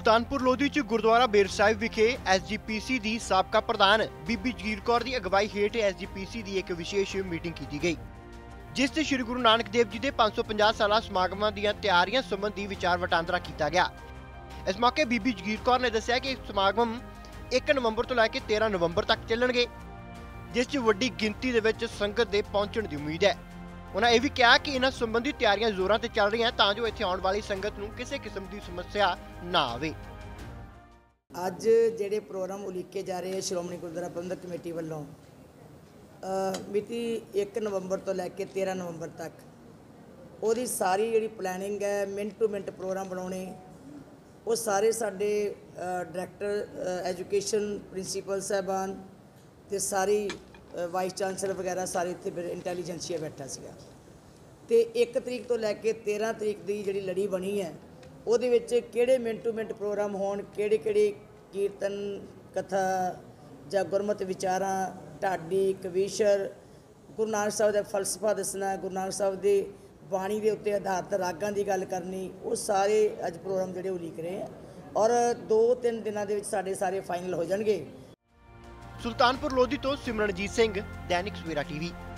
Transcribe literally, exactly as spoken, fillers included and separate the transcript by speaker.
Speaker 1: ਸੁਲਤਾਨਪੁਰ ਲੋਧੀ ਚ ਗੁਰਦੁਆਰਾ ਬੇਰ ਸਾਹਿਬ ਵਿਖੇ ਐਸ ਜੀ ਪੀ ਸੀ ਦੀ ਸਾਬਕਾ ਪ੍ਰਧਾਨ ਬੀਬੀ ਜਗੀਰ ਕੌਰ ਦੀ ਅਗਵਾਈ ਹੇਠ ਐਸ ਜੀ ਪੀ ਸੀ ਦੀ ਇੱਕ ਵਿਸ਼ੇਸ਼ ਮੀਟਿੰਗ ਕੀਤੀ ਗਈ, ਜਿਸ ਤੇ ਸ਼੍ਰੀ ਗੁਰੂ ਨਾਨਕ ਦੇਵ ਜੀ ਦੇ ਪੰਜ सौ पचास ਸਾਲਾ ਸਮਾਗਮਾਂ ਦੀਆਂ ਤਿਆਰੀਆਂ ਸੰਬੰਧੀ ਵਿਚਾਰ ਵਟਾਂਦਰਾ ਕੀਤਾ ਗਿਆ। ਇਸ ਮੌਕੇ ਬੀਬੀ ਜਗੀਰ ਕੌਰ ਨੇ ਦੱਸਿਆ ਕਿ ਸਮਾਗਮ ਇੱਕ ਨਵੰਬਰ ਤੋਂ ਲੈ ਕੇ तेरह ਨਵੰਬਰ तक ਚੱਲਣਗੇ, ਜਿਸ 'ਚ ਵੱਡੀ ਗਿਣਤੀ ਦੇ ਵਿੱਚ ਸੰਗਤ ਦੇ ਪਹੁੰਚਣ ਦੀ ਉਮੀਦ ਹੈ। उन्होंने यह भी कहा कि इन्हां संबंधी तैयारियां जोरों से चल रही हैं तां जो इत्थे आउण वाली संगत नूं किसी किस्म की समस्या ना आवे।
Speaker 2: अज जिहड़े प्रोग्राम उलीके जा रहे हैं श्रोमणी गुरुद्वारा प्रबंधक कमेटी वालों मिति एक नवंबर तो लैके तेरह नवंबर तक उहदी सारी जिहड़ी प्लैनिंग है मिनट टू मिनट प्रोग्राम बनाने वो सारे साडे डायरैक्टर एजुकेशन प्रिंसीपल साहबान ते सारी वाइस चांसलर वगैरह सारे इत्थे इंटैलीजेंसिया बैठा सीगा ते एक तरीक तो लैके तेरह तरीक की जिहड़ी लड़ी बनी है उहदे विच किहड़े मिनट टू मिनट प्रोग्राम होण, किहड़े किहड़े कीर्तन कथा जां गुरमत विचारां ढाडी कवीशर गुरु नानक साहब दा फलसफा दसना, गुरु नानक साहब दे बाणी दे उत्ते आधारित रागां दी गल करनी, वो सारे अज प्रोग्राम जिहड़े उलीक रहे हैं और दो तीन दिनां दे विच साडे सारे फाइनल हो जाणगे।
Speaker 1: सुल्तानपुर लोधी तो सिमरनजीत सिंह, दैनिक सवेरा टीवी।